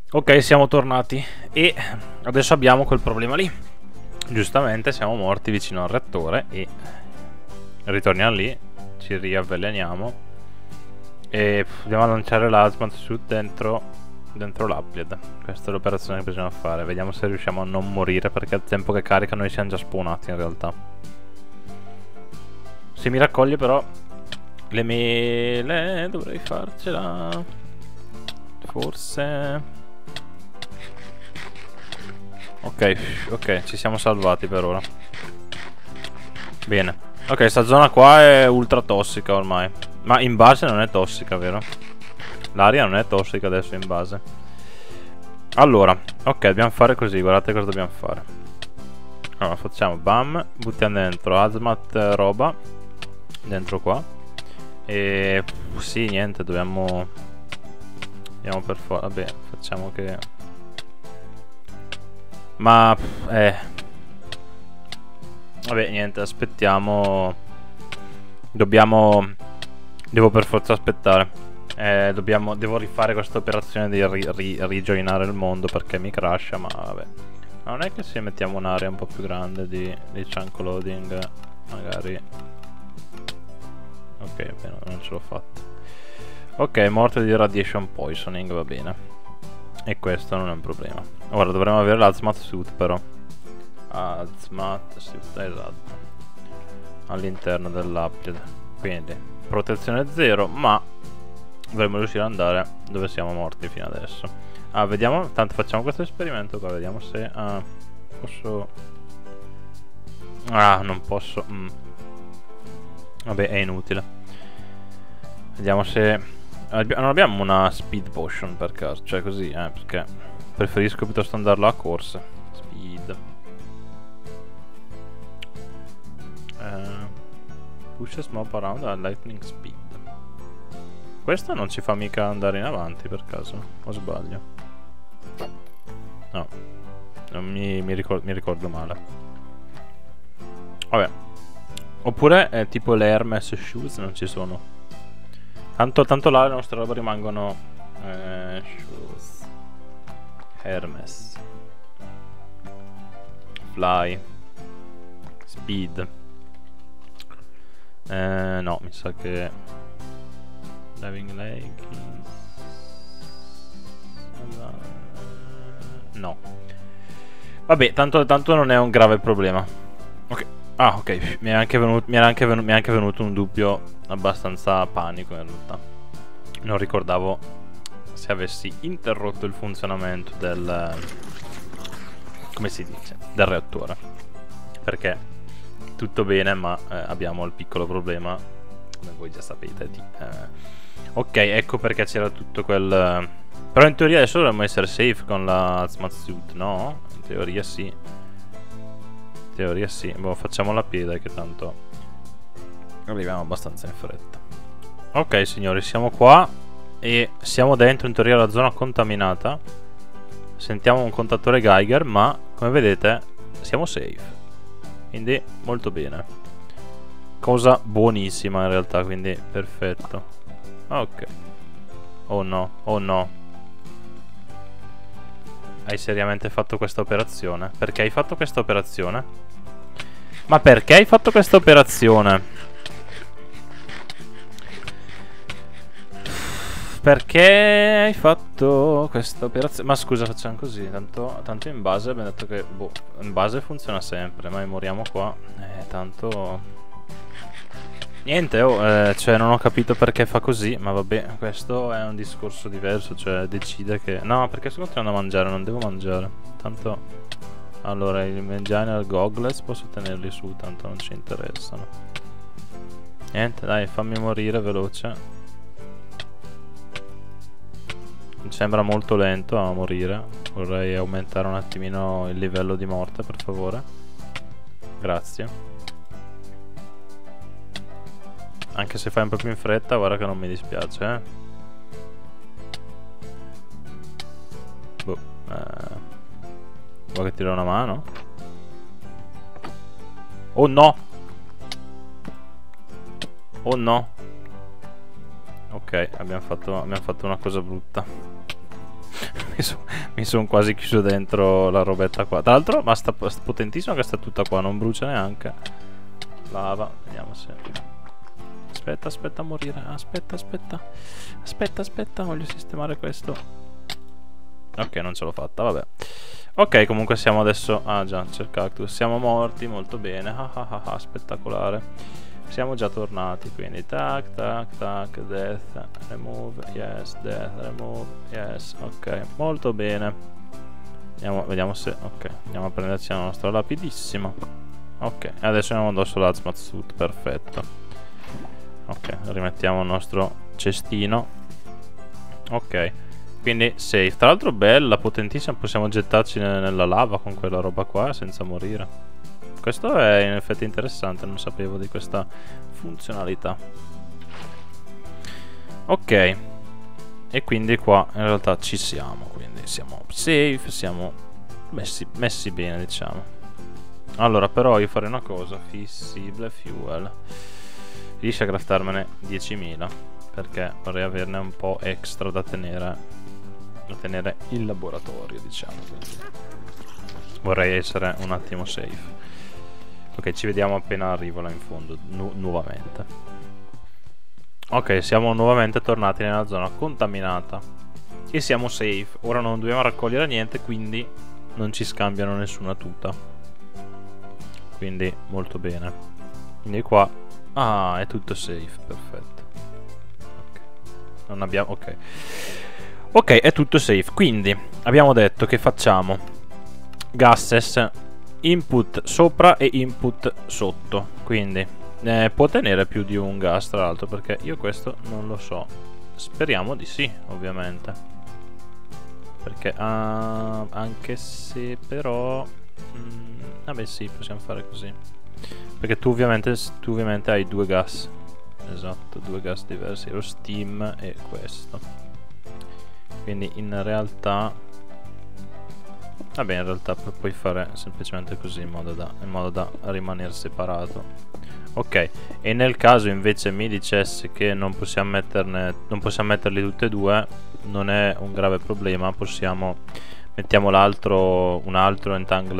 Ok, siamo tornati e adesso abbiamo quel problema lì. Giustamente siamo morti vicino al reattore e ritorniamo lì, ci riavveleniamo e dobbiamo lanciare l'Hazmat Suit dentro l'Upgrade. Questa è l'operazione che bisogna fare. Vediamo se riusciamo a non morire, perché al tempo che carica noi siamo già spawnati in realtà. Se mi raccoglie però le mele dovrei farcela. Forse... Ok, ci siamo salvati per ora. Bene. Ok, sta zona qua è ultra tossica ormai. Ma in base non è tossica, vero? L'aria non è tossica adesso in base. Allora, ok, dobbiamo fare così. Guardate cosa dobbiamo fare. Allora, facciamo bam. Buttiamo dentro hazmat roba. Dentro qua. E... sì, niente, dobbiamo... Andiamo per forza. Vabbè, facciamo che... Ma... Vabbè, niente, aspettiamo. Devo per forza aspettare. Devo rifare questa operazione di rijoinare il mondo, perché mi crasha, ma vabbè. Ma non è che se mettiamo un'area un po' più grande di chunk loading, magari... Ok, bene, non ce l'ho fatta. Ok, morte di radiation poisoning, va bene. E questo non è un problema. Ora dovremmo avere l'Hazmat Suit però. Hazmat Suit, esatto. All'interno dell'upgrade. Quindi protezione 0, ma dovremmo riuscire ad andare dove siamo morti fino adesso. Vediamo, tanto facciamo questo esperimento qua, vediamo se... posso... non posso... Vabbè, è inutile. Vediamo se... non abbiamo una speed potion per caso, cioè così, perché preferisco piuttosto andarlo a corsa. Speed. Pushes mob around a lightning speed. Questo non ci fa mica andare in avanti per caso, o sbaglio? No, non mi ricordo male. Vabbè. Oppure è tipo le Hermes shoes non ci sono. Tanto là le nostre robe rimangono shoes. Hermes. Fly. Speed. No, mi sa che diving leggings. No. Vabbè, tanto non è un grave problema. Ok. Ok, mi era anche venuto un dubbio abbastanza panico in realtà. Non ricordavo se avessi interrotto il funzionamento del... come si dice? Del reattore. Perché tutto bene, ma abbiamo il piccolo problema, come voi già sapete, di... Ok, ecco perché c'era tutto quel... Però in teoria adesso dovremmo essere safe con la Hazmat Suit, no? In teoria sì. In teoria sì. Boh, facciamo la piede che tanto arriviamo abbastanza in fretta. Ok signori, siamo qua e siamo dentro in teoria la zona contaminata. Sentiamo un contatore Geiger, ma come vedete siamo safe. Quindi molto bene. Cosa buonissima in realtà, quindi perfetto. Ok. Oh no, oh no. Hai seriamente fatto questa operazione? Perché hai fatto questa operazione? Ma perché hai fatto questa operazione? Perché hai fatto questa operazione? Ma scusa, facciamo così. Tanto in base abbiamo detto che... boh, in base funziona sempre. Ma moriamo qua. Tanto... niente, cioè non ho capito perché fa così. Ma vabbè, questo è un discorso diverso. Cioè decide che... no, perché sto continuando a mangiare. Non devo mangiare. Tanto... allora, i Manginer Goggles posso tenerli su. Tanto non ci interessano. Niente, dai, fammi morire veloce. Mi sembra molto lento a morire. Vorrei aumentare un attimino il livello di morte, per favore. Grazie. Anche se fai un po' più in fretta, guarda che non mi dispiace, Boh. Vuoi che ti do una mano? Oh no! Oh no! Ok, abbiamo fatto una cosa brutta. mi sono quasi chiuso dentro la robetta qua. Tra l'altro, ma sta potentissima che sta tutta qua, non brucia neanche. Lava, vediamo se... Aspetta a morire. Aspetta, voglio sistemare questo. Ok, non ce l'ho fatta, vabbè. Ok, comunque siamo adesso... Ah già, c'è il cactus. Siamo morti, molto bene. Spettacolare. Siamo già tornati, quindi tac, death, remove, yes, death, remove, yes, ok, molto bene. Vediamo se, ok, andiamo a prenderci la nostra lapidissima. Ok, adesso andiamo addosso l'hazmat suit, perfetto. Ok, rimettiamo il nostro cestino. Ok, quindi safe. Tra l'altro bella, potentissima, possiamo gettarci nella lava con quella roba qua senza morire. Questo è in effetti interessante, non sapevo di questa funzionalità. Ok. E quindi qua in realtà ci siamo, quindi siamo safe, siamo messi bene, diciamo. Allora, però io farei una cosa, fissibile fuel. Riesci a craftarmene 10.000, perché vorrei averne un po' extra da tenere il laboratorio, diciamo. Quindi vorrei essere un attimo safe. Ok, ci vediamo appena arrivo là in fondo, nuovamente. Ok, siamo nuovamente tornati nella zona contaminata. E siamo safe. Ora non dobbiamo raccogliere niente, quindi non ci scambiano nessuna tuta. Quindi molto bene. Quindi qua... Ah, è tutto safe, perfetto. Ok, non abbiamo... Ok. Ok, è tutto safe. Quindi abbiamo detto che facciamo gases... Input sopra e input sotto. Quindi può tenere più di un gas, tra l'altro, perché io questo non lo so. Speriamo di sì, ovviamente. Perché anche se però vabbè sì, possiamo fare così. Perché tu ovviamente hai due gas. Esatto, due gas diversi, lo steam e questo. Quindi in realtà vabbè, in realtà puoi fare semplicemente così in modo da rimanere separato. Ok, e nel caso invece mi dicesse che non possiamo metterli tutte e due, non è un grave problema, mettiamo un altro entangle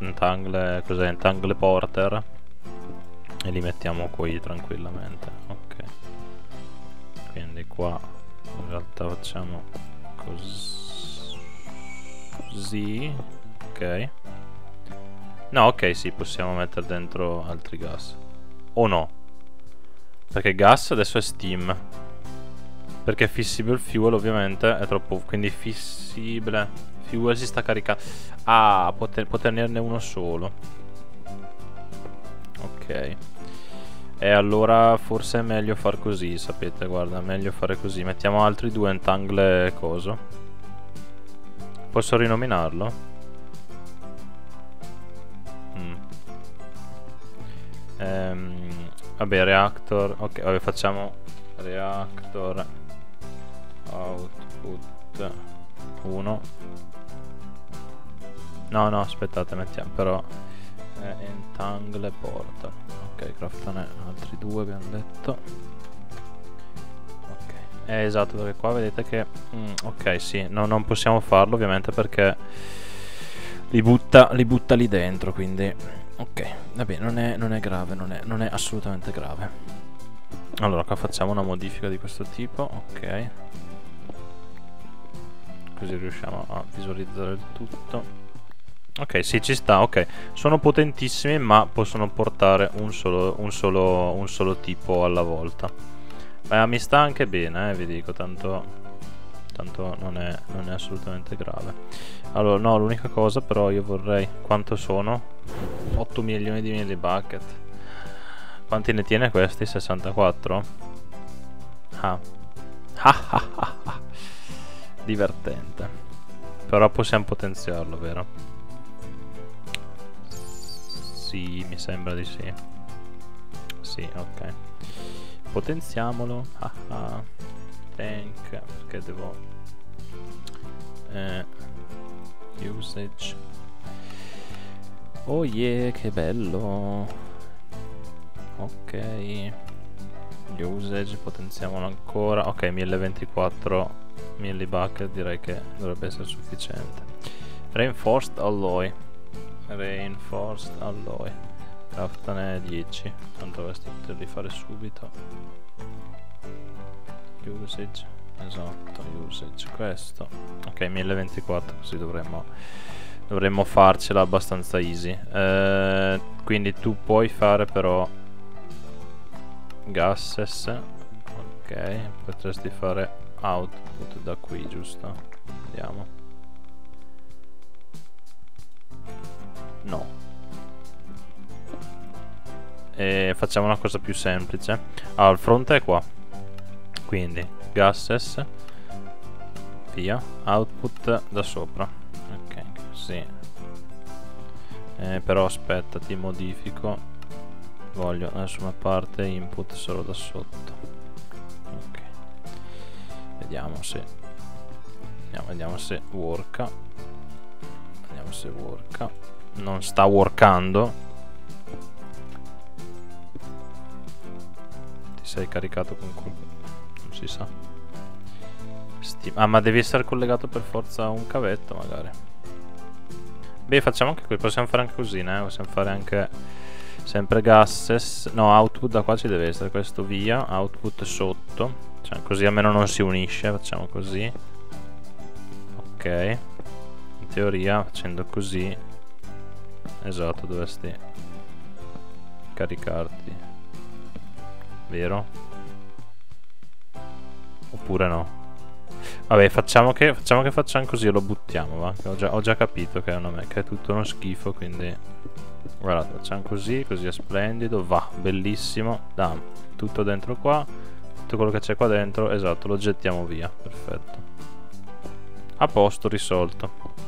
porter e li mettiamo qui tranquillamente. Ok, quindi qua in realtà facciamo così. Ok. No, ok, sì, possiamo mettere dentro altri gas. O no? Perché gas adesso è steam. Perché fissibile fuel ovviamente è troppo. Quindi fissibile fuel si sta caricando. Ah, può tenerne uno solo. Ok. E allora forse è meglio far così, sapete, guarda, è meglio fare così. Mettiamo altri due entangle coso. Posso rinominarlo? Vabbè, reactor. Ok, vabbè, facciamo reactor output 1. No, aspettate, mettiamo però entangle porta. Ok, craftane altri due, abbiamo detto. Ok, esatto, perché qua vedete che ok, sì, no, non possiamo farlo ovviamente perché li butta lì dentro, quindi ok, vabbè, non è grave, non è assolutamente grave. Allora, qua facciamo una modifica di questo tipo, ok. Così riusciamo a visualizzare il tutto. Ok, sì, ci sta, ok. Sono potentissimi, ma possono portare un solo tipo alla volta. Ma mi sta anche bene, vi dico, tanto non è assolutamente grave. Allora, no, l'unica cosa però io vorrei... Quanto sono? 8 milioni di millibucket. Quanti ne tiene questi? 64? Ah. Divertente. Però possiamo potenziarlo, vero? Sì, mi sembra di sì. Sì, ok. Potenziamolo. Tank, perché devo usage. Oh yeah, che bello. Ok, usage, potenziamolo ancora. Ok, 1024 millibucket direi che dovrebbe essere sufficiente. Reinforced alloy. Reinforced alloy. Craftane 10. Tanto dovresti poterli fare subito. Usage. Esatto, usage. Questo. Ok, 1024, così dovremmo farcela abbastanza easy. Quindi tu puoi fare però gases. Ok, potresti fare output da qui, giusto? Vediamo. No. E facciamo una cosa più semplice. Allora, il fronte è qua. Quindi gases, via, output da sopra. Ok, così. Però aspetta, ti modifico. Voglio adesso una parte input solo da sotto. Ok. Vediamo se worka. Vediamo se worka. Non sta workando. Ti sei caricato con qualcosa? Non si sa. Ah, ma devi essere collegato per forza a un cavetto magari. Beh, facciamo anche qui. Possiamo fare anche così, né? Possiamo fare anche sempre gases. No, output da qua ci deve essere. Questo via, output sotto. Cioè, così almeno non si unisce. Facciamo così. Ok. In teoria, facendo così, esatto, dovresti caricarti. Vero? Oppure no? Vabbè, facciamo che facciamo così e lo buttiamo, va? Ho già capito che è tutto uno schifo, quindi guardate, facciamo così, così è splendido, va, bellissimo. Dai, tutto dentro qua, tutto quello che c'è qua dentro, esatto, lo gettiamo via, perfetto. A posto, risolto.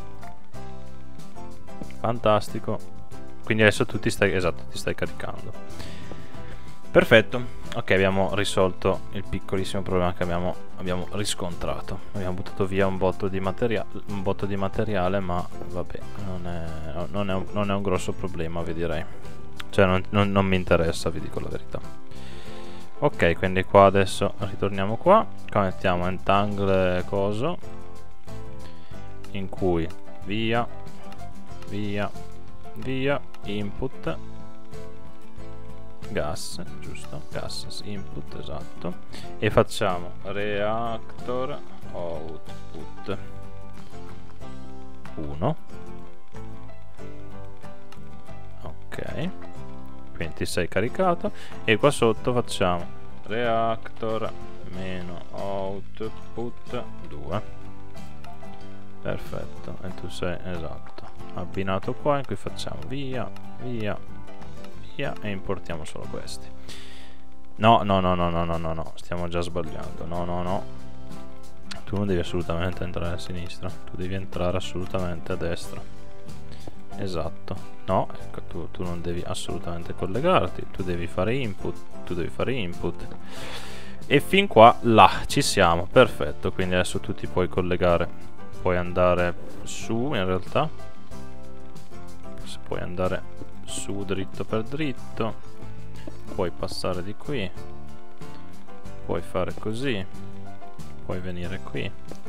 Fantastico. Quindi adesso tu ti stai caricando. Perfetto. Ok, abbiamo risolto il piccolissimo problema che abbiamo riscontrato. Abbiamo buttato via un botto di materiale, ma vabbè, non è un grosso problema, vi direi. Cioè non mi interessa, vi dico la verità. Ok, quindi qua adesso ritorniamo qua. Qua mettiamo entangle coso, in cui via input gas, giusto? Gas input, esatto. E facciamo reactor output 1. Ok, quindi ti sei caricato. E qua sotto facciamo reactor meno output 2. Perfetto. E tu sei, esatto, abbinato qua, in cui facciamo via e importiamo solo questi. No, stiamo già sbagliando. No, tu non devi assolutamente entrare a sinistra, tu devi entrare assolutamente a destra. Esatto. No, ecco, tu non devi assolutamente collegarti, tu devi fare input, e fin qua là ci siamo. Perfetto, quindi adesso tu ti puoi collegare, puoi andare su, in realtà puoi andare su dritto per dritto, puoi passare di qui, puoi fare così, puoi venire qui,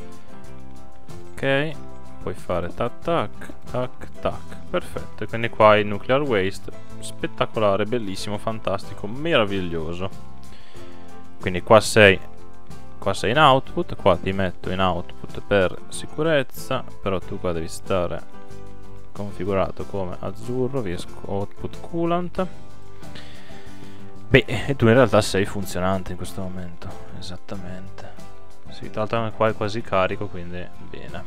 ok, puoi fare tac tac tac tac. Perfetto, e quindi qua il nuclear waste, spettacolare, bellissimo, fantastico, meraviglioso. Quindi qua sei in output, qua ti metto in output per sicurezza, però tu qua devi stare configurato come azzurro, output coolant. Beh, e tu in realtà sei funzionante in questo momento, esattamente. Sì, tra l'altro qua è quasi carico, quindi bene.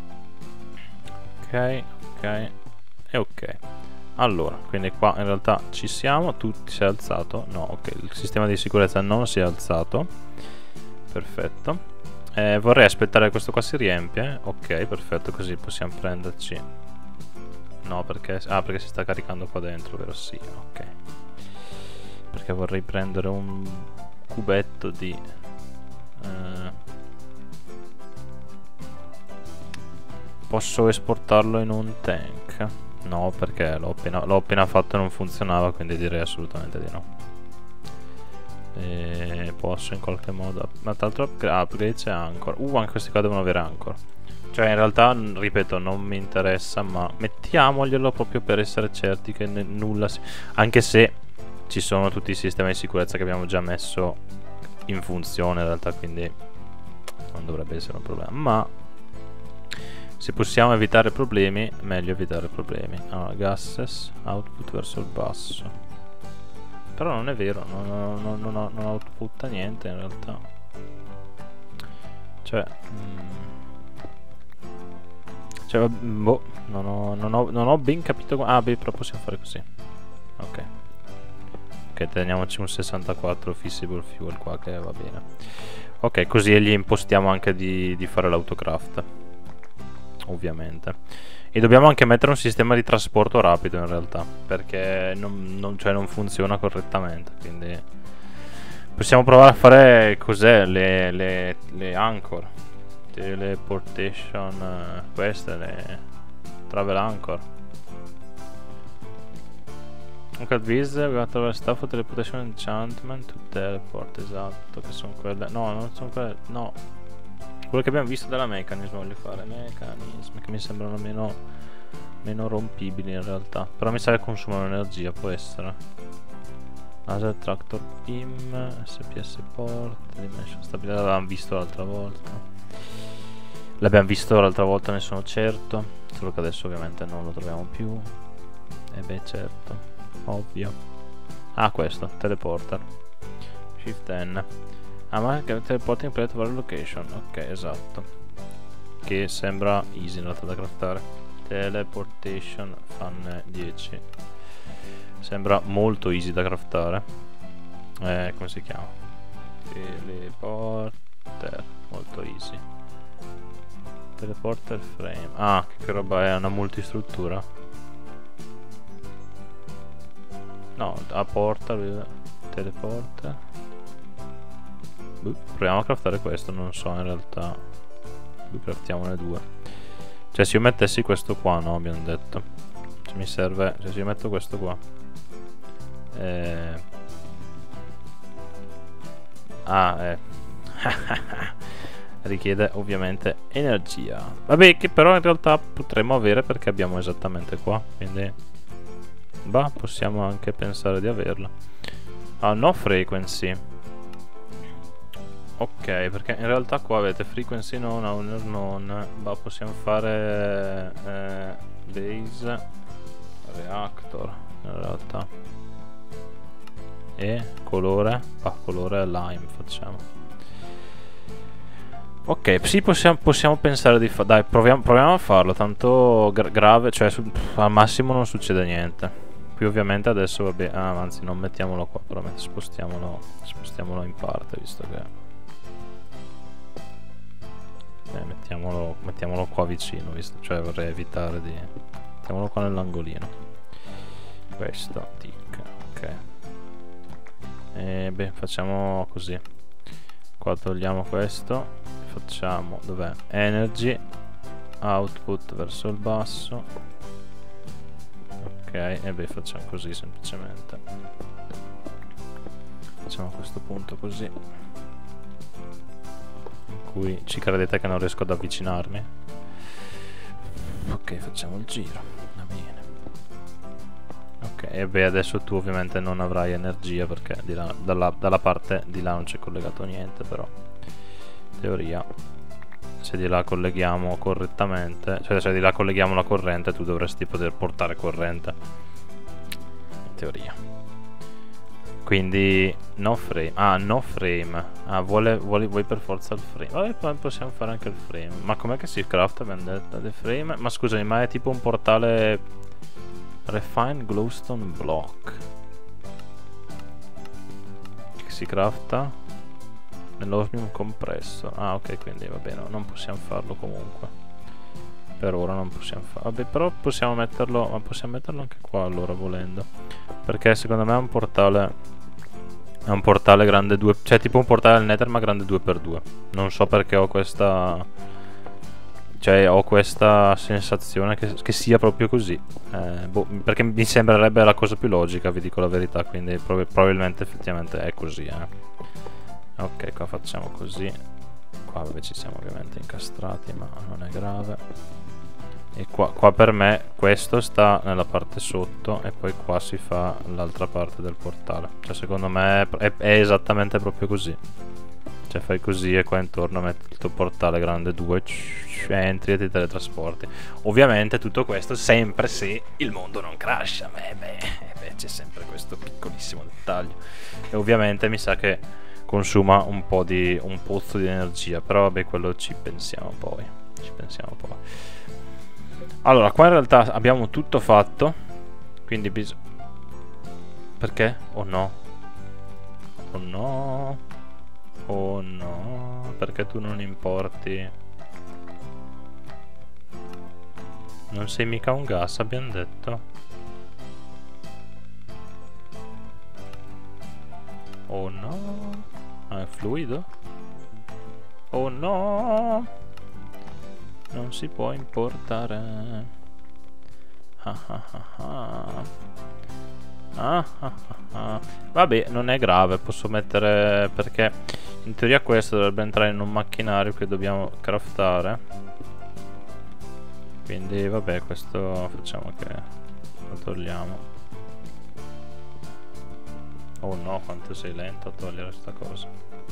Ok, e ok. Allora, quindi qua in realtà ci siamo. Tu ti sei alzato? No, ok, il sistema di sicurezza non si è alzato. Perfetto. Vorrei aspettare che questo qua si riempie. Ok, perfetto, così possiamo prenderci. No, perché si sta caricando qua dentro, vero? Sì, ok. Perché vorrei prendere un cubetto di posso esportarlo in un tank? No, perché l'ho appena fatto e non funzionava, quindi direi assolutamente di no. Posso in qualche modo. Ma tra l'altro upgrade c'è Anchor. Anche questi qua devono avere Anchor. Cioè in realtà, ripeto, non mi interessa, ma mettiamoglielo proprio per essere certi che nulla anche se ci sono tutti i sistemi di sicurezza che abbiamo già messo in funzione in realtà, quindi non dovrebbe essere un problema. Ma se possiamo evitare problemi, meglio evitare problemi. Allora, gases, output verso il basso. Però non è vero, non outputta niente in realtà. Cioè... boh, non ho ben capito. Ah, beh, però possiamo fare così. Ok. Ok, teniamoci un 64 Fissable Fuel qua, che va bene. Ok, così gli impostiamo anche di fare l'autocraft, ovviamente. E dobbiamo anche mettere un sistema di trasporto rapido in realtà, perché cioè non funziona correttamente. Quindi possiamo provare a fare cos'è le anchor. Teleportation, queste le travel anchor. Look at this, we got our stuff for teleportation enchantment to teleport, esatto, che sono quelle. No, non sono quelle, no. Quello che abbiamo visto della mechanism voglio fare. Mechanism, che mi sembrano meno rompibili in realtà. Però mi sa che consumano energia, può essere. Laser Tractor Beam, SPS Port, Dimension Stabilizer, l'abbiamo visto l'altra volta. Ne sono certo. Solo che adesso ovviamente non lo troviamo più. E beh, certo, ovvio. Ah, questo, teleporter. Shift N. Ah, ma anche teleporting plate varie location. Ok, esatto. Che sembra easy in realtà da craftare. Teleportation fan 10. Sembra molto easy da craftare. Come si chiama? Teleporter. Molto easy. Teleporter frame. Ah, che roba è? Una multistruttura? No, a porta. Teleporter. Proviamo a craftare questo, non so in realtà. Craftiamone due. Cioè se io mettessi questo qua, no, abbiamo detto. Cioè mi serve. Cioè se io metto questo qua. Richiede ovviamente energia. Vabbè, che però in realtà potremmo avere perché abbiamo esattamente qua. Quindi bah, possiamo anche pensare di averla. Ah, no frequency. Ok, perché in realtà qua avete frequency non, owner non. Bah, possiamo fare base reactor in realtà. E colore? Ah, colore lime facciamo. Ok, sì, possiamo pensare di fare. Dai, proviamo a farlo. Tanto grave, cioè al massimo non succede niente. Qui ovviamente adesso vabbè. Ah, anzi, non mettiamolo qua, però spostiamolo in parte, visto che mettiamolo qua vicino, visto, cioè vorrei evitare di. Mettiamolo qua nell'angolino. Questo, tic, ok. E beh, facciamo così. Qua togliamo questo. Facciamo, dov'è? Energy. Output verso il basso. Ok, e beh, facciamo così semplicemente. Facciamo a questo punto così. In cui ci credete che non riesco ad avvicinarmi. Ok, facciamo il giro. Va bene. Ok, e beh, adesso tu ovviamente non avrai energia perché di là, dalla parte di là non c'è collegato niente, però in teoria se di là colleghiamo correttamente, cioè se di là colleghiamo la corrente, tu dovresti poter portare corrente in teoria. Quindi no frame. Ah, no frame. Ah, vuoi per forza il frame. Vabbè, poi possiamo fare anche il frame. Ma com'è che si crafta, abbiamo detto, the frame? Ma scusami, ma è tipo un portale. Refine glowstone block che si crafta nell'osmium compressor. Ah, ok, quindi va bene, non possiamo farlo comunque. Per ora non possiamo farlo. Vabbè, però possiamo metterlo. Ma possiamo metterlo anche qua allora, volendo. Perché secondo me è un portale. È un portale grande 2. Cioè tipo un portale del Nether ma grande 2x2. Non so perché ho questa. Cioè ho questa sensazione che sia proprio così. Boh, perché mi sembrerebbe la cosa più logica, vi dico la verità. Quindi probabilmente effettivamente è così. Ok, qua facciamo così. Qua vabbè ci siamo ovviamente incastrati, ma non è grave. E qua per me questo sta nella parte sotto e poi qua si fa l'altra parte del portale. Cioè secondo me è esattamente proprio così. Cioè fai così e qua intorno metti il tuo portale grande 2, entri e ti teletrasporti. Ovviamente tutto questo sempre se il mondo non crasha. Beh, c'è sempre questo piccolissimo dettaglio. E ovviamente mi sa che consuma un pozzo di energia. Però vabbè, quello ci pensiamo poi. Allora, qua in realtà abbiamo tutto fatto. Quindi bisogna... Perché? Oh no. Oh no. Oh no. Perché tu non importi? Non sei mica un gas, abbiamo detto. Oh no. Ah, è fluido? Oh no. Non si può importare. Vabbè, non è grave, posso mettere... Perché in teoria questo dovrebbe entrare in un macchinario che dobbiamo craftare. Quindi vabbè, questo facciamo che lo togliamo. Oh no, quanto sei lento a togliere questa cosa.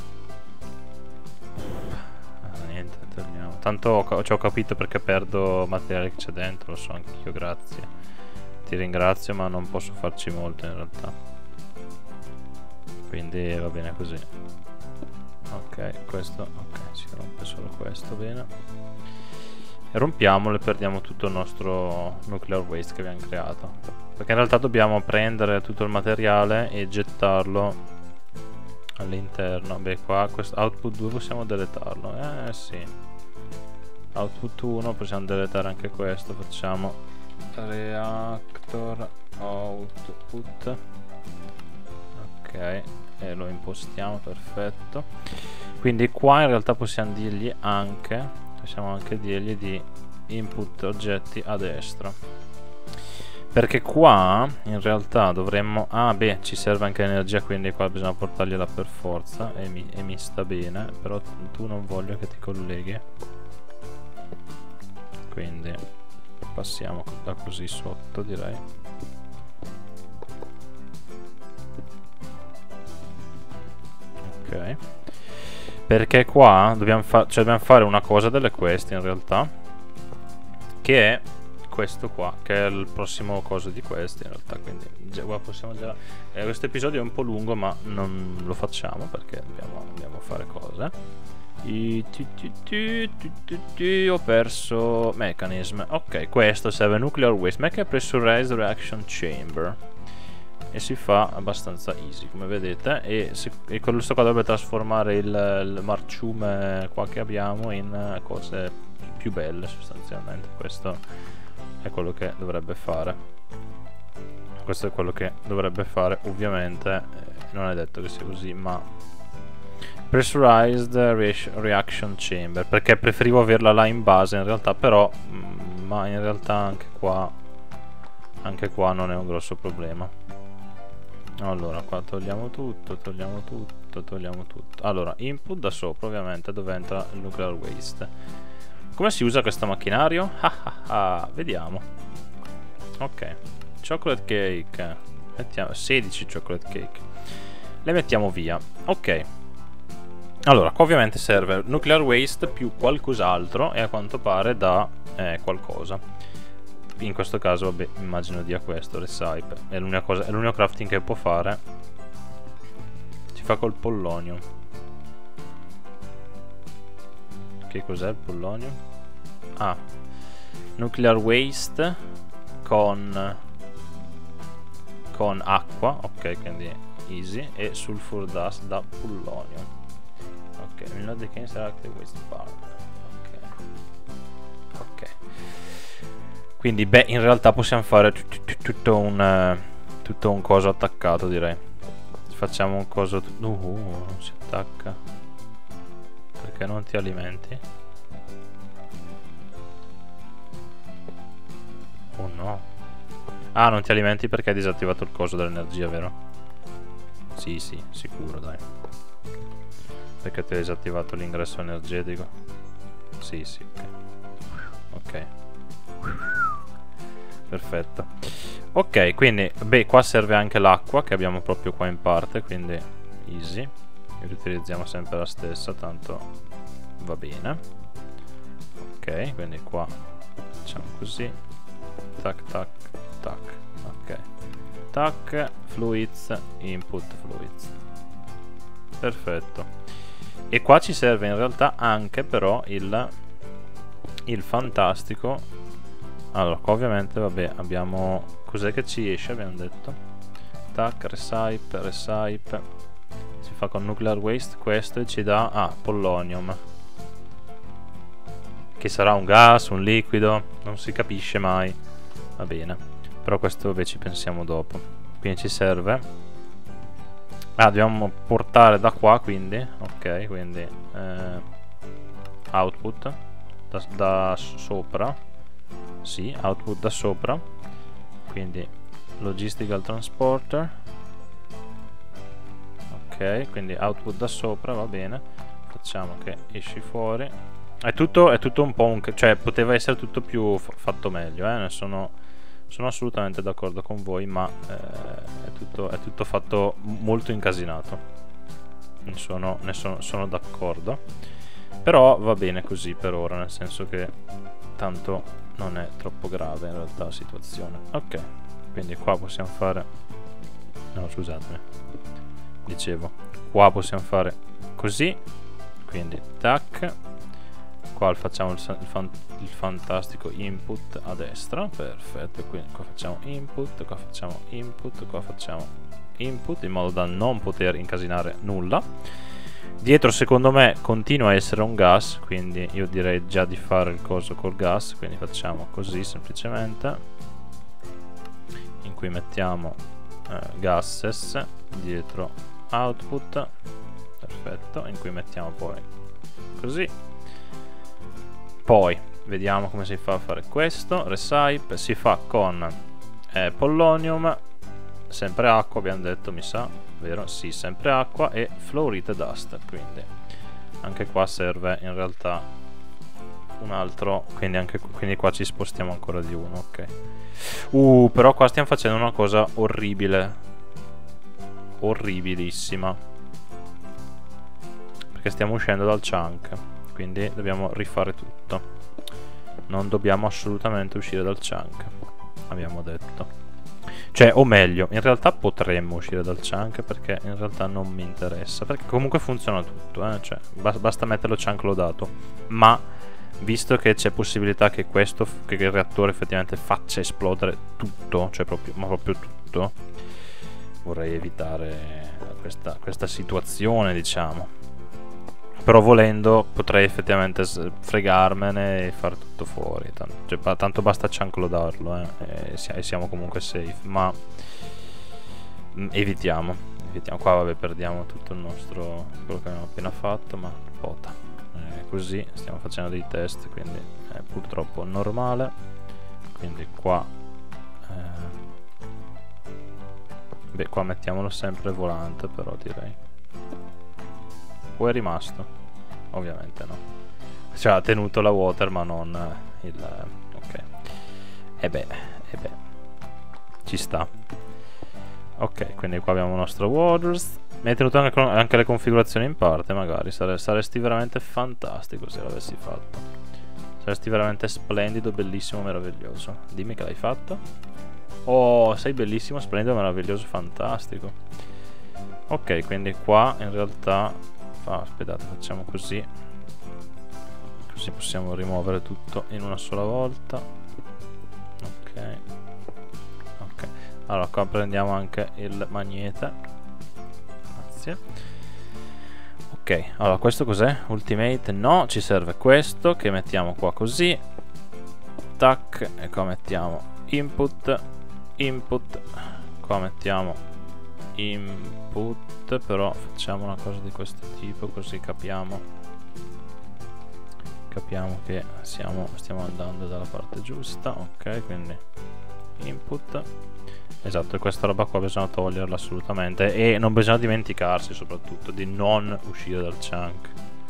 Niente, togliamo. Tanto ci ho capito perché perdo materiale che c'è dentro, lo so anch'io, grazie. Ti ringrazio, ma non posso farci molto in realtà. Quindi va bene così. Ok, questo, ok, si rompe solo questo, bene. E rompiamolo e perdiamo tutto il nostro nuclear waste che abbiamo creato. Perché in realtà dobbiamo prendere tutto il materiale e gettarlo all'interno. Beh, qua questo output 2 possiamo deletarlo. Sì. Output 1 possiamo deletare anche questo. Facciamo reactor output. Ok, e lo impostiamo, perfetto. Quindi qua in realtà possiamo dirgli anche di input oggetti a destra. Perché qua in realtà dovremmo... Ah beh, ci serve anche l'energia, quindi qua bisogna portargliela per forza e mi sta bene. Però tu non voglio che ti colleghi. Quindi passiamo da così sotto, direi. Ok. Perché qua dobbiamo fare una cosa delle queste in realtà, che è questo qua, che è il prossimo coso di questi in realtà. Quindi qua possiamo già... questo episodio è un po' lungo, ma non lo facciamo perché dobbiamo fare cose. Ho perso mechanism. Ok, questo serve nuclear waste, make a pressurized reaction chamber. E si fa abbastanza easy, come vedete. E questo qua dovrebbe trasformare il marciume qua che abbiamo in cose più belle sostanzialmente. Questo è quello che dovrebbe fare. Questo è quello che dovrebbe fare. Ovviamente non è detto che sia così, ma pressurized reaction chamber, perché preferivo averla là in base in realtà. Però ma in realtà anche qua non è un grosso problema. Allora, qua togliamo tutto. Allora, input da sopra ovviamente, dove entra il nuclear waste. Come si usa questo macchinario? Vediamo. Ok, chocolate cake. Mettiamo 16 chocolate cake. Le mettiamo via. Ok. Allora, qua ovviamente serve nuclear waste più qualcos'altro, e a quanto pare da qualcosa. In questo caso, vabbè, immagino dia questo, recipe. È l'unico crafting che può fare. Si fa col pollonium. Che cos'è il pollonium? Ah, nuclear waste con acqua, ok, quindi easy, e sulfur dust da pollonium. Ok, will not decay active waste bar. Ok. Quindi beh, in realtà possiamo fare tutto un coso attaccato, direi. Facciamo un coso... non si attacca. Perché non ti alimenti? Ah, non ti alimenti perché hai disattivato il coso dell'energia, vero? Sì, sì, sicuro, dai. Perché ti hai disattivato l'ingresso energetico? Sì, sì, ok. Ok. Perfetto. Ok, quindi, beh, qua serve anche l'acqua che abbiamo proprio qua in parte, quindi easy. Riutilizziamo sempre la stessa, tanto va bene. Ok, quindi qua facciamo così. Tac, tac, tac. Ok. Tac, fluids, input fluids. Perfetto. E qua ci serve in realtà anche però il fantastico. Allora, qua ovviamente, vabbè, abbiamo... Cos'è che ci esce, abbiamo detto? Tac, recipe, recipe. Si fa con nuclear waste questo e ci dà... Ah, pollonium. Che sarà un gas, un liquido, non si capisce mai. Va bene. Però questo vabbè ci pensiamo dopo. Quindi ci serve... Ah, dobbiamo portare da qua, quindi. Ok, quindi... output. Da sopra. Sì, output da sopra. Quindi logistical transporter. Ok, quindi output da sopra, va bene. Facciamo che esci fuori. È tutto un po' un... Cioè, poteva essere tutto più fatto meglio, ne sono assolutamente d'accordo con voi, ma è tutto fatto molto incasinato. Sono d'accordo. Però va bene così per ora, nel senso che tanto non è troppo grave in realtà la situazione. Ok, quindi qua possiamo fare... No, scusatemi. Dicevo, qua possiamo fare così. Quindi, tac. Qua facciamo il fantastico input a destra. Perfetto, quindi qua facciamo input, qua facciamo input, qua facciamo input, in modo da non poter incasinare nulla. Dietro secondo me continua a essere un gas, quindi io direi già di fare il coso col gas, quindi facciamo così semplicemente, in cui mettiamo gases, dietro output, perfetto, in cui mettiamo poi così. Poi vediamo come si fa a fare questo. Recipe si fa con pollonium, sempre acqua abbiamo detto, mi sa, vero? Sì, sempre acqua e fluorite dust, quindi anche qua serve in realtà un altro, quindi qua ci spostiamo ancora di uno, ok. Però qua stiamo facendo una cosa orribile, orribilissima, perché stiamo uscendo dal chunk, quindi dobbiamo rifare tutto. Non dobbiamo assolutamente uscire dal chunk, abbiamo detto. Cioè, o meglio, in realtà potremmo uscire dal chunk, perché in realtà non mi interessa, perché comunque funziona tutto, cioè basta metterlo chunk lodato. Ma visto che c'è possibilità che che il reattore effettivamente faccia esplodere tutto, cioè proprio tutto, vorrei evitare questa situazione, diciamo. Però volendo potrei effettivamente fregarmene e fare tutto fuori. Tanto basta chunkloadarlo, e siamo comunque safe. Ma evitiamo. Qua vabbè perdiamo tutto il nostro, quello che abbiamo appena fatto, ma pota. Così stiamo facendo dei test, quindi è purtroppo normale. Quindi qua beh, qua mettiamolo sempre volante, però direi. O è rimasto? Ovviamente no. Cioè ha tenuto la water ma non il... ok. E beh. Ci sta. Ok, quindi qua abbiamo il nostro waters. Mi hai tenuto anche le configurazioni in parte, magari. Saresti veramente fantastico se l'avessi fatto. Saresti veramente splendido, bellissimo, meraviglioso. Dimmi che l'hai fatto. Oh, sei bellissimo, splendido, meraviglioso, fantastico. Ok, quindi qua in realtà... aspettate, facciamo così. Così possiamo rimuovere tutto in una sola volta. Ok. Allora qua prendiamo anche il magnete. Grazie. Ok, allora questo cos'è? Ultimate? No, ci serve questo che mettiamo qua così. Tac, e qua mettiamo input. Qua mettiamo input, però facciamo una cosa di questo tipo, così capiamo che stiamo andando dalla parte giusta. Ok, quindi input. Esatto, e questa roba qua bisogna toglierla assolutamente. E non bisogna dimenticarsi soprattutto di non uscire dal chunk.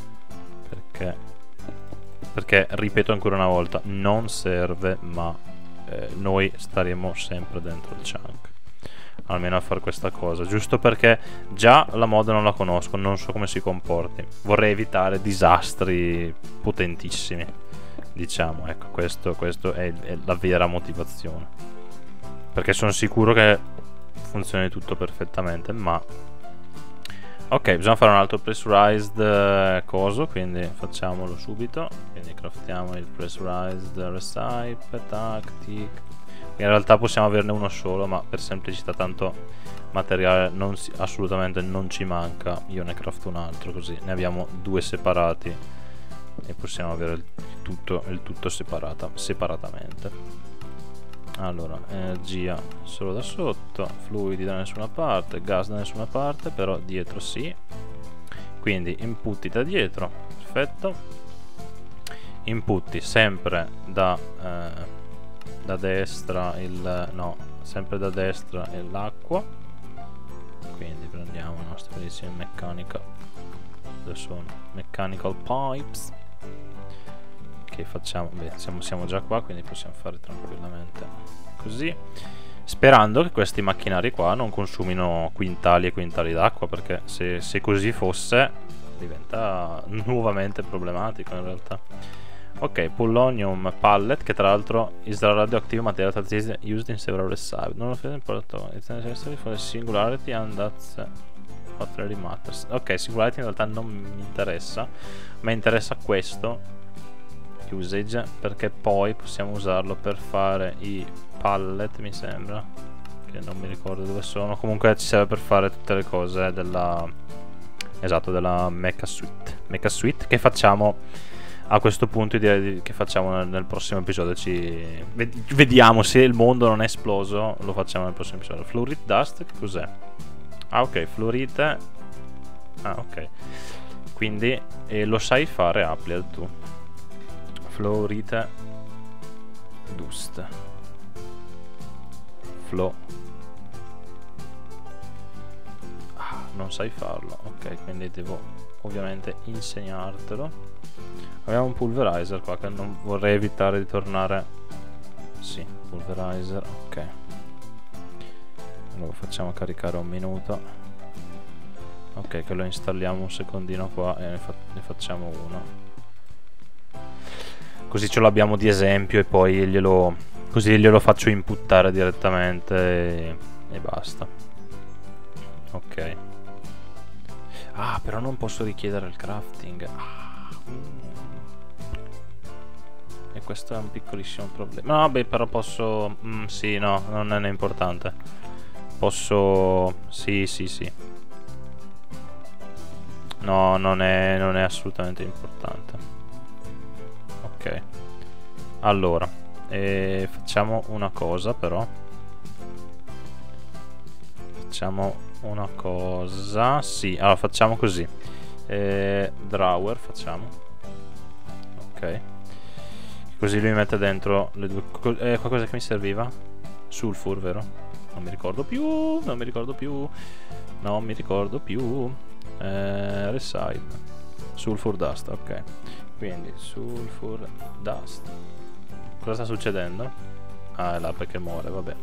Perché ripeto ancora una volta, non serve, ma noi staremo sempre dentro il chunk. Almeno a fare questa cosa, giusto perché già la mod non la conosco, non so come si comporti. Vorrei evitare disastri potentissimi, diciamo. Ecco, questo è la vera motivazione, perché sono sicuro che funzioni tutto perfettamente, ma ok, bisogna fare un altro pressurized coso, quindi facciamolo subito. Quindi craftiamo il pressurized recipe, tactic. In realtà possiamo averne uno solo, ma per semplicità tanto materiale assolutamente non ci manca. Io ne crafto un altro, così ne abbiamo due separati e possiamo avere il tutto separatamente. Allora, energia solo da sotto, fluidi da nessuna parte, gas da nessuna parte, però dietro sì. Quindi inputti da dietro, perfetto. Inputti sempre da destra sempre da destra l'acqua. Quindi prendiamo i nostri bellissimi mechanical pipes, che facciamo, beh, siamo già qua, quindi possiamo fare tranquillamente così, sperando che questi macchinari qua non consumino quintali e quintali d'acqua, perché se così fosse diventa nuovamente problematico in realtà. Ok, Polonium Pallet, che tra l'altro is the radioactive material that is used in several recipes. Non lo importa, it's necessary for the singularity and that's what really matters. Ok, singularity in realtà non mi interessa, ma interessa questo usage, perché poi possiamo usarlo per fare i pallet, mi sembra, che non mi ricordo dove sono. Comunque ci serve per fare tutte le cose della Mecha Suite, che facciamo a questo punto. Direi che facciamo nel prossimo episodio. Vediamo se il mondo non è esploso, lo facciamo nel prossimo episodio. Fluorite Dust, che cos'è? Ah, ok, fluorite. Ah, ok, quindi lo sai fare, Applied, tu? Fluorite Dust non sai farlo, ok, quindi devo ovviamente insegnartelo. Abbiamo un pulverizer qua che non vorrei evitare di tornare. Sì, pulverizer, ok. Lo facciamo caricare un minuto. Ok, che lo installiamo un secondino qua e ne facciamo uno, così ce l'abbiamo di esempio, e poi glielo faccio inputtare direttamente e basta. Ok. Ah, però non posso richiedere il crafting. E questo è un piccolissimo problema. No, beh, però posso... sì, no, non è importante. Posso... Sì. No, non è assolutamente importante. Ok. Allora, facciamo una cosa però. Sì, allora facciamo così. Drawer facciamo. Ok. Così lui mette dentro le due qualcosa che mi serviva. Sulfur, vero? Non mi ricordo più. Recipe. Sulfur dust, ok. Quindi sulfur dust. Cosa sta succedendo? Ah, è là perché muore, vabbè.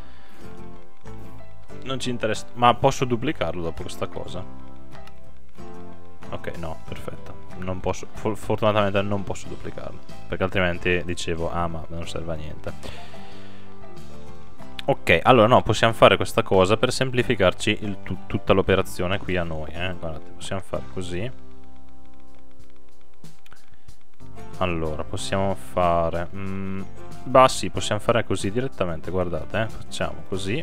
Non ci interessa. Ma posso duplicarlo dopo questa cosa? Ok, no, perfetto. Non posso, fortunatamente non posso duplicarlo, perché altrimenti dicevo, ah, ma non serve a niente. Ok, allora no, possiamo fare questa cosa per semplificarci tutta l'operazione qui a noi, guardate, possiamo fare così. Allora, possiamo fare... bah sì, possiamo fare così direttamente, guardate, facciamo così.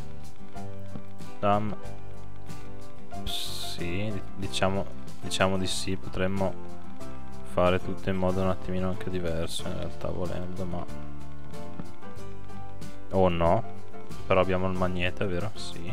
Sì, diciamo di sì, potremmo fare tutto in modo un attimino anche diverso in realtà, volendo, ma... oh no, però abbiamo il magnete, vero? Sì.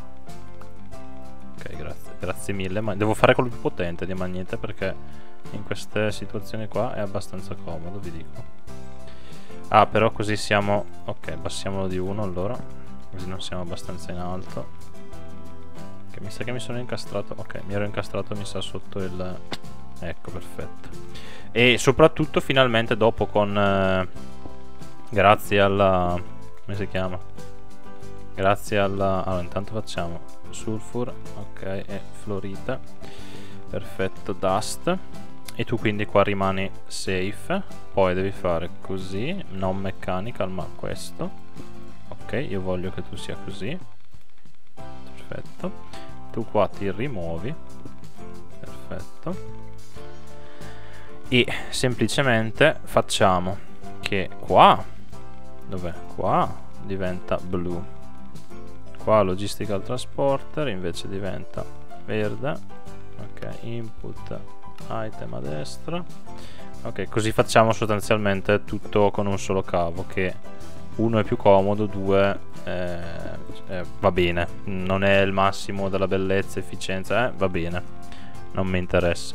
Ok, grazie mille, ma devo fare quello più potente di magnete, perché in queste situazioni qua è abbastanza comodo, vi dico. Ah, però così siamo... Ok, abbassiamolo di 1 allora, così non siamo abbastanza in alto. Che mi sa che mi sono incastrato. Ok, mi ero incastrato, mi sa, sotto il... Ecco, perfetto. E soprattutto finalmente dopo con... grazie alla... come si chiama? Grazie alla... Allora, intanto facciamo sulfur, ok, e fluorite. Perfetto, dust. E tu quindi qua rimani safe. Poi devi fare così, non mechanical ma questo. Ok, io voglio che tu sia così. Perfetto. Tu qua ti rimuovi. Perfetto. E semplicemente facciamo che qua, dov'è? Qua diventa blu. Qua logistical transporter invece diventa verde. Ok, input item a destra. Ok, così facciamo sostanzialmente tutto con un solo cavo, che uno è più comodo, due va bene, non è il massimo della bellezza, efficienza, va bene, non mi interessa.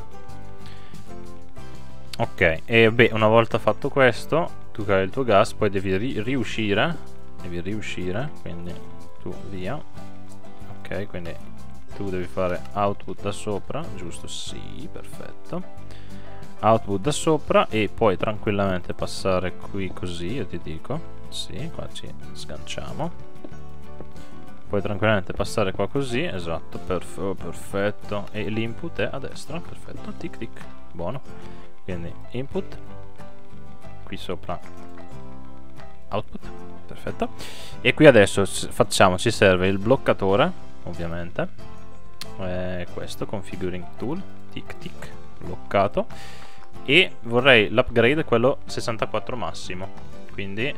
Ok, e beh, una volta fatto questo, tu cari il tuo gas, poi devi riuscire, quindi tu via. Ok, quindi tu devi fare output da sopra, giusto? Sì, perfetto. Output da sopra e poi tranquillamente passare qui così, io ti dico. Sì, qua ci sganciamo. Puoi tranquillamente passare qua così, esatto, perfetto. E l'input è a destra, perfetto, tic tic, buono. Quindi input, qui sopra output, perfetto. E qui adesso facciamo, ci serve il bloccatore, ovviamente. Questo, configuring tool, tic tic, bloccato. E vorrei l'upgrade, quello 64 massimo, quindi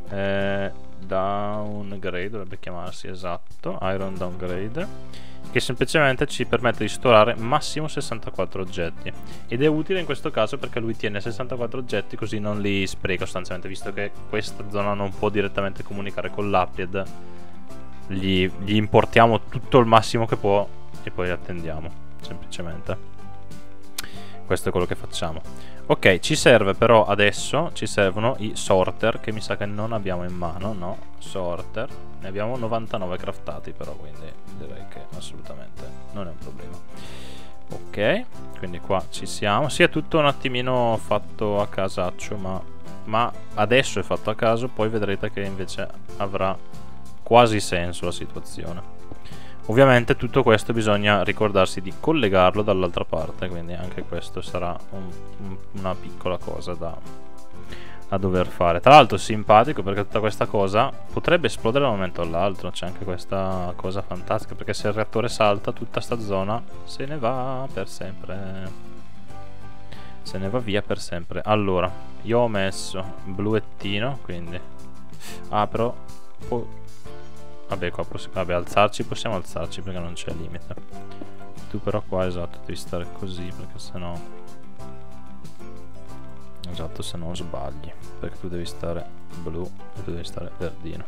downgrade dovrebbe chiamarsi, esatto, iron downgrade, che semplicemente ci permette di storare massimo 64 oggetti, ed è utile in questo caso perché lui tiene 64 oggetti, così non li spreca sostanzialmente, visto che questa zona non può direttamente comunicare con l'Upload. Gli importiamo tutto il massimo che può e poi attendiamo, semplicemente. Questo è quello che facciamo. Ok, ci serve però adesso, ci servono i sorter, che mi sa che non abbiamo in mano, no? Sorter, ne abbiamo 99 craftati però, quindi direi che assolutamente non è un problema. Ok, quindi qua ci siamo. Sì, è tutto un attimino fatto a casaccio, ma adesso è fatto a caso, poi vedrete che invece avrà quasi senso la situazione. Ovviamente tutto questo bisogna ricordarsi di collegarlo dall'altra parte, quindi anche questo sarà una piccola cosa da dover fare. Tra l'altro simpatico perché tutta questa cosa potrebbe esplodere da un momento all'altro, c'è anche questa cosa fantastica, perché se il reattore salta tutta sta zona se ne va per sempre, se ne va via per sempre. Allora, io ho messo bluettino, quindi però vabbè, qua vabbè, alzarci, possiamo alzarci perché non c'è limite. Tu però qua, esatto, devi stare così perché sennò... Esatto, se no sbagli, perché tu devi stare blu e tu devi stare verdino.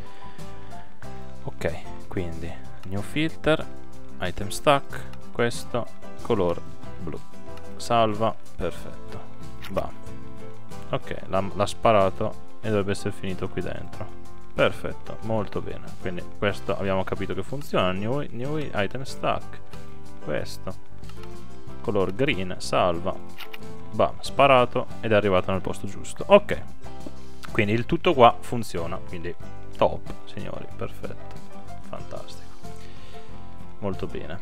Ok, quindi new filter, item stack, questo, color blu. Salva, perfetto. Bam. Ok, l'ha sparato e dovrebbe essere finito qui dentro. Perfetto, molto bene. Quindi questo abbiamo capito che funziona. New item stack. Questo color green, salva. Bam, sparato ed è arrivato nel posto giusto. Ok, quindi il tutto qua funziona, quindi top, signori, perfetto, fantastico, molto bene.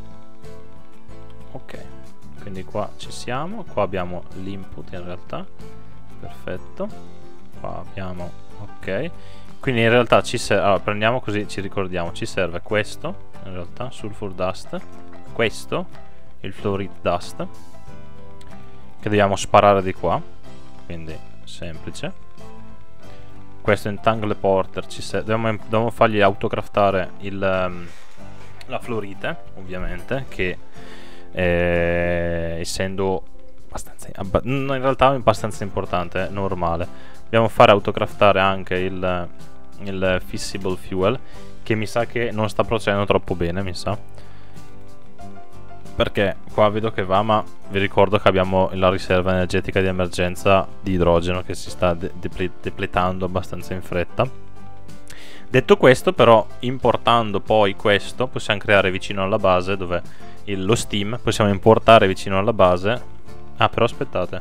Ok, quindi qua ci siamo. Qua abbiamo l'input in realtà, perfetto. Qua abbiamo, ok, quindi in realtà ci serve, allora prendiamo così ci ricordiamo, ci serve questo in realtà, sulfur dust, questo, il fluorite dust, che dobbiamo sparare di qua, quindi semplice. Questo entangle porter, dobbiamo fargli autocraftare la fluorite, ovviamente, che essendo abbastanza, in realtà è abbastanza importante, normale. Dobbiamo fare autocraftare anche il fissible fuel, che mi sa che non sta procedendo troppo bene, mi sa. perché qua vedo che va, ma vi ricordo che abbiamo la riserva energetica di emergenza di idrogeno che si sta depletando abbastanza in fretta. Detto questo, però, importando poi questo, possiamo creare vicino alla base, dove lo steam, possiamo importare vicino alla base. Ah, però aspettate,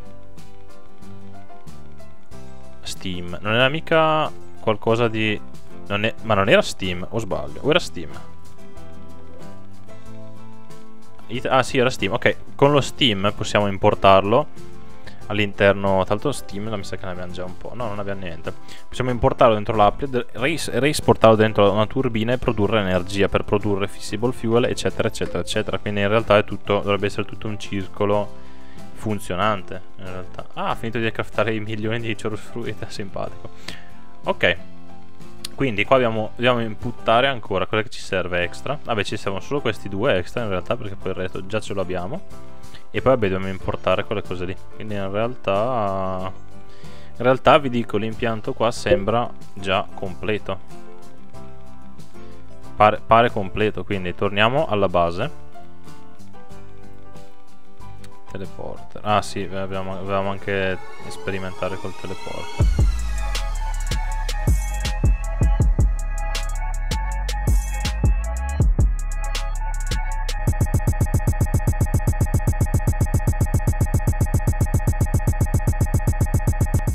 Steam non era mica qualcosa di... ma non era Steam, o sbaglio? O era Steam? Ah sì, era Steam. Ok, con lo Steam possiamo importarlo all'interno. Tra l'altro Steam mi sa che ne abbiamo già un po'. No, non abbiamo niente. Possiamo importarlo dentro l'app, esportarlo dentro una turbina e produrre energia per produrre fissile fuel, eccetera eccetera eccetera. Quindi in realtà è tutto, dovrebbe essere tutto un circolo funzionante in realtà. Ah, ha finito di craftare i milioni di Chorus Fruit, simpatico. Ok, quindi qua dobbiamo inputtare ancora. Cosa che ci serve extra? Vabbè, ci servono solo questi due extra in realtà, perché poi il resto già ce lo abbiamo. E poi vabbè, dobbiamo importare quelle cose lì. Quindi in realtà vi dico, l'impianto qua sembra già completo. Pare completo. Quindi torniamo alla base. Teleporter. Ah sì, avevamo anche sperimentare col teleporter.